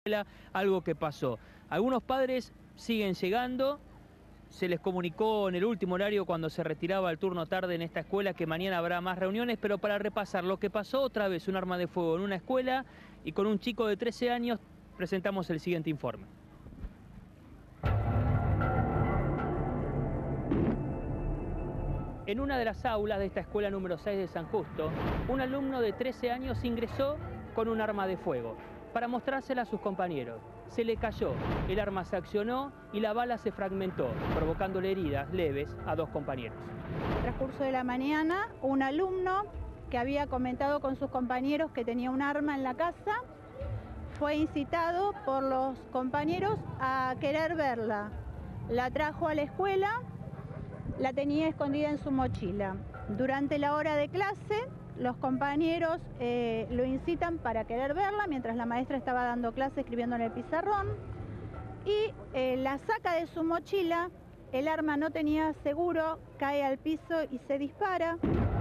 algo que pasó. Algunos padres siguen llegando. Se les comunicó en el último horario cuando se retiraba el turno tarde en esta escuela que mañana habrá más reuniones, pero para repasar lo que pasó, otra vez un arma de fuego en una escuela y con un chico de 13 años, presentamos el siguiente informe. En una de las aulas de esta escuela número 6 de San Justo, un alumno de 13 años ingresó con un arma de fuego para mostrársela a sus compañeros. Se le cayó, el arma se accionó y la bala se fragmentó, provocándole heridas leves a dos compañeros. En el transcurso de la mañana, un alumno que había comentado con sus compañeros que tenía un arma en la casa, fue incitado por los compañeros a querer verla. La trajo a la escuela, la tenía escondida en su mochila. Durante la hora de clase, los compañeros lo incitan para querer verla mientras la maestra estaba dando clase escribiendo en el pizarrón y la saca de su mochila, el arma no tenía seguro, cae al piso y se dispara.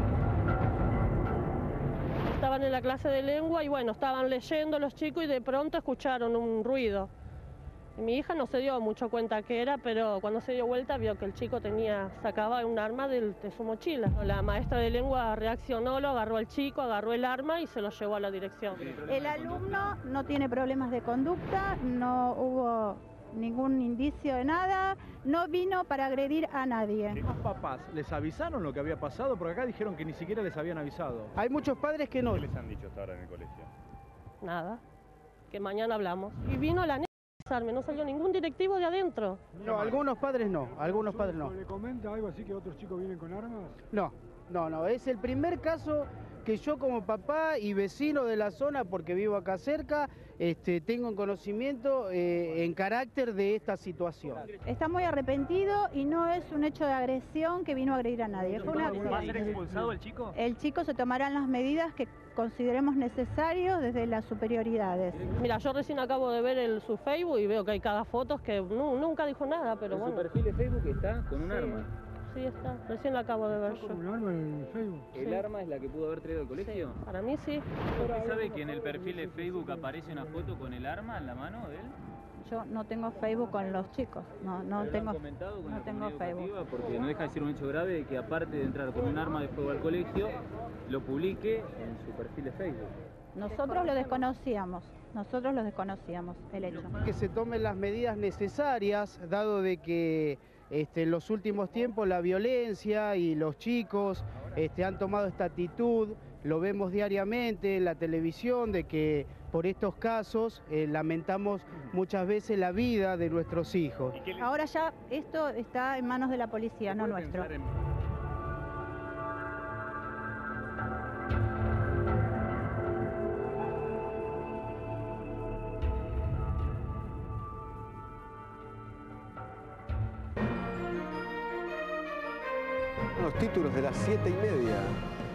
Estaban en la clase de lengua y bueno, estaban leyendo los chicos y de pronto escucharon un ruido. Mi hija no se dio mucho cuenta qué era, pero cuando se dio vuelta vio que el chico sacaba un arma de su mochila. La maestra de lengua reaccionó, lo agarró al chico, agarró el arma y se lo llevó a la dirección. El alumno no tiene problemas de conducta, no hubo ningún indicio de nada, no vino para agredir a nadie. ¿Los papás les avisaron lo que había pasado? Porque acá dijeron que ni siquiera les habían avisado. Hay muchos padres que no. ¿Qué les han dicho hasta ahora en el colegio? Nada, que mañana hablamos. Y vino la no salió ningún directivo de adentro. No, algunos padres no, algunos padres no. ¿Le comenta algo así que otros chicos vienen con armas? No, es el primer caso que yo como papá y vecino de la zona, porque vivo acá cerca, tengo conocimiento en carácter de esta situación. Está muy arrepentido y no es un hecho de agresión que vino a agredir a nadie. Fue una ¿Va a ser expulsado el chico? El chico se tomarán las medidas que consideremos necesarias desde las superioridades. Mira, yo recién acabo de ver su Facebook y veo que hay cada foto que nunca dijo nada, pero bueno. Su perfil de Facebook está con un arma. Sí, está. Recién la acabo de ver yo. ¿Con un arma en Facebook? ¿El arma es la que pudo haber traído al colegio? Sí, para mí sí. ¿Usted sabe que en el perfil de Facebook aparece una foto con el arma en la mano de él? Yo no tengo Facebook con los chicos, no tengo Facebook. Porque no deja de ser un hecho grave de que aparte de entrar con un arma de fuego al colegio, lo publique en su perfil de Facebook. Nosotros lo desconocíamos, el hecho. Que se tomen las medidas necesarias, dado de que en los últimos tiempos la violencia y los chicos han tomado esta actitud, lo vemos diariamente en la televisión, de que por estos casos lamentamos muchas veces la vida de nuestros hijos. Ahora ya esto está en manos de la policía, no nuestro. Los títulos de las 7:30.